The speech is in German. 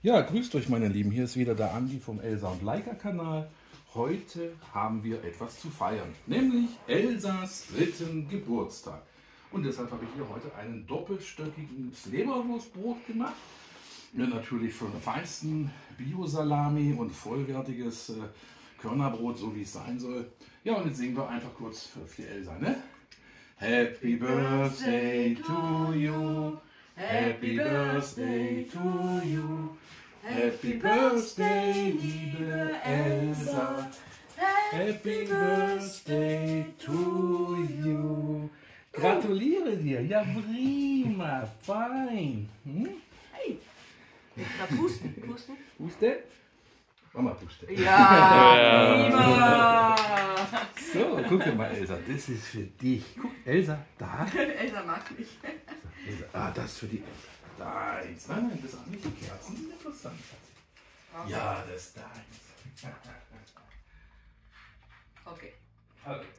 Ja, grüßt euch meine Lieben, hier ist wieder der Andi vom Elsa und Leica Kanal. Heute haben wir etwas zu feiern, nämlich Elsas 3. Geburtstag. Und deshalb habe ich hier heute einen doppelstöckiges Leberwurstbrot gemacht. Mit natürlich von der feinsten Bio-Salami und vollwertiges Körnerbrot, so wie es sein soll. Ja, und jetzt singen wir einfach kurz für die Elsa, ne? Happy Birthday to you, Happy Birthday to you, Happy Birthday, liebe Elsa, Happy Birthday to you. Gratuliere dir, ja prima, fein. Hey, na pusten, pusten. Puste? Mama puste. Ja, prima. So, guck mal Elsa, das ist für dich. Guck, Elsa, da. Elsa mag mich. Elsa, ah, das ist für die Elsa. Deins. Nein, nein, das sind nicht die Kerzen, sind interessant. Ja, das ist deins. Okay. Okay.